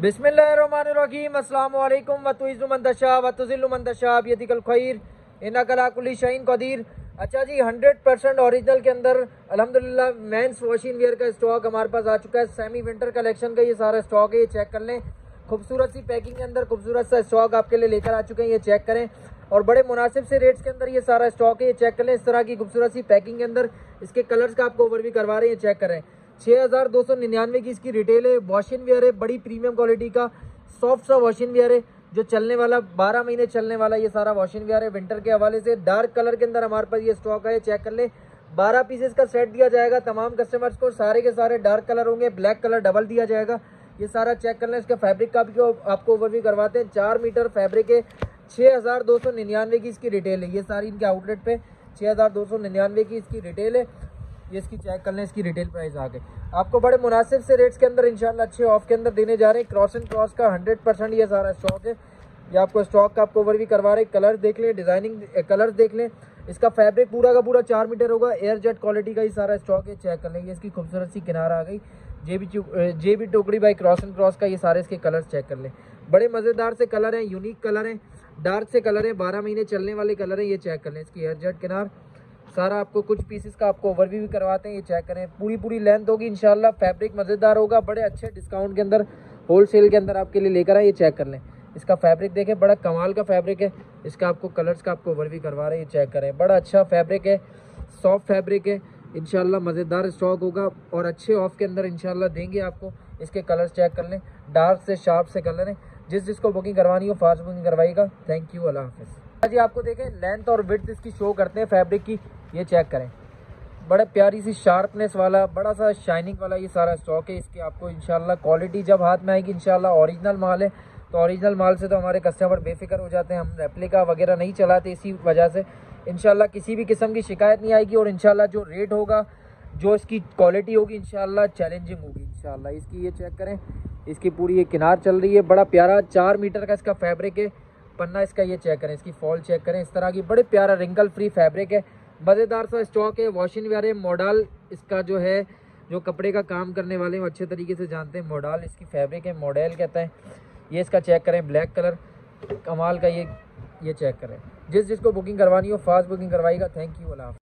बिस्मिल्लाहिर्रहमानिर्रहीम अस्सलामु अलैकुम व तुइज़्ज़ु मन तशा व तुज़िल्लु मन तशा बियदिकल खैर इन्नका अला कुल्लि शैइन क़दीर। अच्छा जी, 100% ओरिजिनल के अंदर अल्हम्दुलिल्लाह मेंस वॉशिंग वेयर का स्टॉक हमारे पास आ चुका है। सेमी विंटर कलेक्शन का ये सारा स्टॉक है, ये चेक कर लें। खूबसूरत सी पैकिंग के अंदर खूबसूरत सा स्टॉक आपके लिए लेकर आ चुके हैं, ये चेक करें। और बड़े मुनासिब से रेट्स के अंदर ये सारा स्टॉक है, ये चेक कर लें। इस तरह की खूबसूरत सी पैकिंग के अंदर इसके कलर्स का आपको ओवरव्यू करवा रहे हैं, ये चेक करें। 6299 की इसकी रिटेल है। वॉशिंग वेयर है, बड़ी प्रीमियम क्वालिटी का सॉफ्ट सा वॉशिंग वेयर है, जो चलने वाला 12 महीने चलने वाला ये सारा वॉशिंग वेयर है। विंटर के हवाले से डार्क कलर के अंदर हमारे पास ये स्टॉक है, चेक कर ले। 12 पीसेस का सेट दिया जाएगा तमाम कस्टमर्स को, सारे के सारे डार्क कलर होंगे, ब्लैक कलर डबल दिया जाएगा। ये सारा चेक कर लें। इसका फैब्रिक का भी आपको ओवरव्यू करवाते हैं। 4 मीटर फैब्रिक है। 6299 की इसकी रिटेल है। ये सारी इनके आउटलेट पे 6299 की इसकी रिटेल है। ये इसकी चेक कर लें, इसकी रिटेल प्राइस आगे आपको बड़े मुनासिब से रेट्स के अंदर इंशाल्लाह अच्छे ऑफ के अंदर देने जा रहे हैं। क्रॉस एंड क्रॉस का 100% ये सारा स्टॉक है। ये आपको स्टॉक का आपको ओवरव्यू करवा रहे हैं। कलर देख लें, डिजाइनिंग कलर देख लें। इसका फैब्रिक पूरा का पूरा 4 मीटर होगा। एयर जेट क्वालिटी का ये सारा स्टॉक है, चेक कर लेंगे। इसकी खूबसूरत सी किनारा आ गई। जेबी टोकरी बाई क्रॉस एंड क्रॉस का ये सारे इसके कलर्स चेक कर लें। बड़े मज़ेदार से कलर हैं, यूनिक कलर हैं, डार्क से कलर हैं, 12 महीने चलने वाले कलर हैं, ये चेक कर लें। इसकी एयर जेट किनार सारा आपको कुछ पीसेस का आपको ओवरव्यू भी करवाते हैं, ये चेक करें। पूरी लेंथ होगी इंशाल्लाह। फैब्रिक मज़ेदार होगा, बड़े अच्छे डिस्काउंट के अंदर होलसेल के अंदर आपके लिए लेकर आए, ये चेक कर लें। इसका फैब्रिक देखें, बड़ा कमाल का फैब्रिक है। इसका आपको कलर्स का आपको ओवरव्यू करवा रहे हैं, ये चेक करें। बड़ा अच्छा फैब्रिक है, सॉफ्ट फैब्रिक है इंशाल्लाह। मज़ेदार स्टॉक होगा और अच्छे ऑफ के अंदर इंशाल्लाह देंगे आपको। इसके कलर्स चेक कर लें, डार्क से शार्प से कलर हैं। जिसको बुकिंग करवानी हो फास्ट बुकिंग करवाइएगा। थैंक यू, अल्लाह हाफ़िज़। जी आपको देखें लेंथ और विड्थ इसकी शो करते हैं फैब्रिक की, ये चेक करें। बड़ा प्यारी सी शार्पनेस वाला, बड़ा सा शाइनिंग वाला ये सारा स्टॉक है। इसकी आपको इंशाल्लाह क्वालिटी जब हाथ में आएगी इंशाल्लाह ओरिजिनल माल है, तो ओरिजिनल माल से तो हमारे कस्टमर बेफिक्र हो जाते हैं। हम रेप्लिका वगैरह नहीं चलाते, इसी वजह से इंशाल्लाह किसी भी किस्म की शिकायत नहीं आएगी। और इंशाल्लाह जो रेट होगा, जो इसकी क्वालिटी होगी इंशाल्लाह चैलेंजिंग होगी इंशाल्लाह। इसकी ये चेक करें, इसकी पूरी ये किनार चल रही है। बड़ा प्यारा 4 मीटर का इसका फैब्रिक है। पन्ना इसका ये चेक करें, इसकी फॉल चेक करें। इस तरह की बड़े प्यारा रिंकल फ्री फैब्रिक है, मज़ेदार सा स्टॉक है। वॉशिंग वेयर है, मॉडल इसका जो है, जो कपड़े का काम करने वाले हैं अच्छे तरीके से जानते हैं। मॉडल इसकी फैब्रिक है, मॉडल कहते हैं। ये इसका चेक करें, ब्लैक कलर कमाल का ये चेक करें। जिसको बुकिंग करवानी हो फास्ट बुकिंग करवाइएगा। Thank you, Allah.